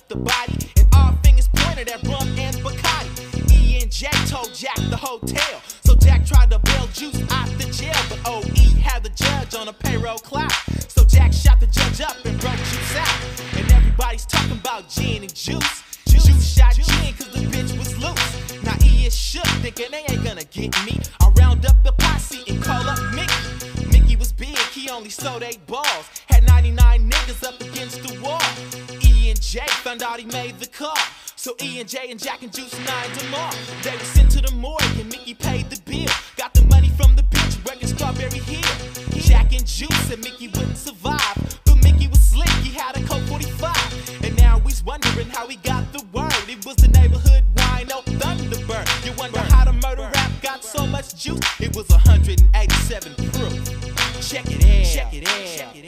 left the body, and all fingers pointed at Rum and Bacardi. E and J told Jack the hotel, so Jack tried to bail Juice out the jail, but OE had the judge on a payroll clock. So Jack shot the judge up and broke Juice out, and everybody's talking about Gin and Juice. Juice shot Gin cause the bitch was loose. Now E is shook, thinking they ain't gonna get me. I round up the posse and call up Mickey. Mickey was big, he only sold 8 balls. Had 99 niggas up against the wall. E and J found out he made the call, so E and J and Jack and Juice lined them off. They were sent to the morgue and Mickey paid the bill. Got the money from the bitch working Strawberry Hill. Jack and Juice said Mickey wouldn't survive, but Mickey was slick, he had a Colt 45. And now he's wondering how he got the word. It was the neighborhood wino Thunderbird. You wonder how the murder rap got so much juice? It was 187 proof. Check it out. Check it out.